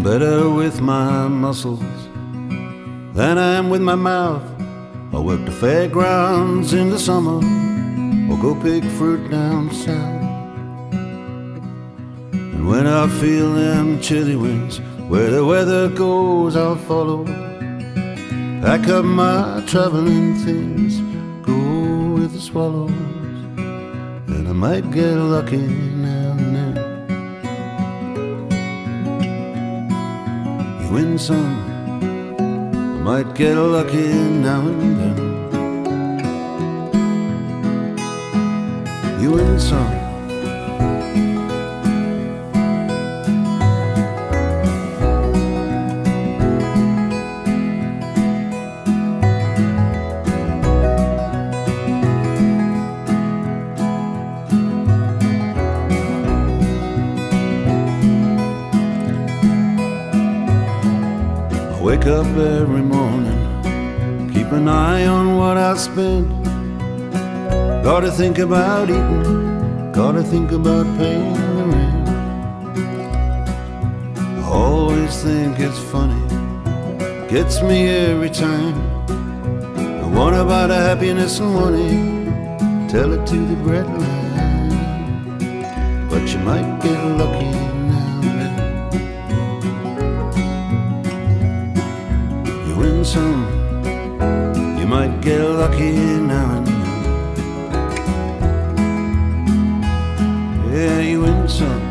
better with my muscles than I am with my mouth. I work the fairgrounds in the summer or go pick fruit down south. And when I feel them chilly winds, where the weather goes I'll follow. Pack up my traveling things, go with the swallows, and I might get lucky now and then. You win some, I might get lucky now and then. You win some. Wake up every morning, keep an eye on what I spend. Gotta think about eating, gotta think about paying the rent. I always think it's funny, gets me every time. I want about happiness and money, tell it to the breadline. But you might get lucky now and then. Win some, you might get lucky now and then. Yeah, you win some.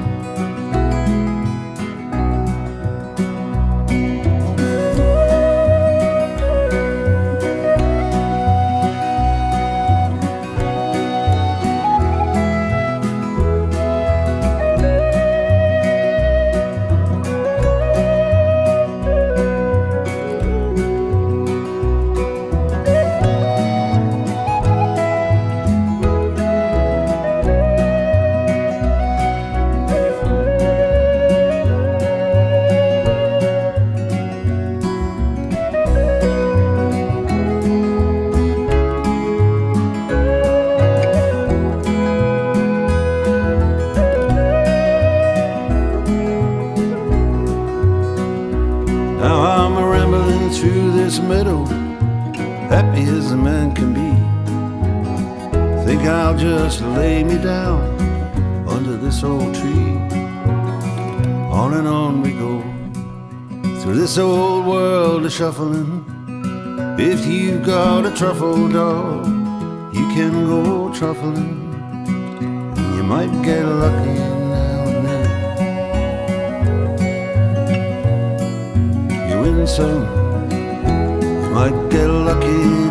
Now I'm rambling through this meadow, happy as a man can be. Think I'll just lay me down under this old tree. On and on we go, through this old world a shuffling. If you've got a truffle dog, you can go truffling, and you might get lucky now and then. You win some, you might get lucky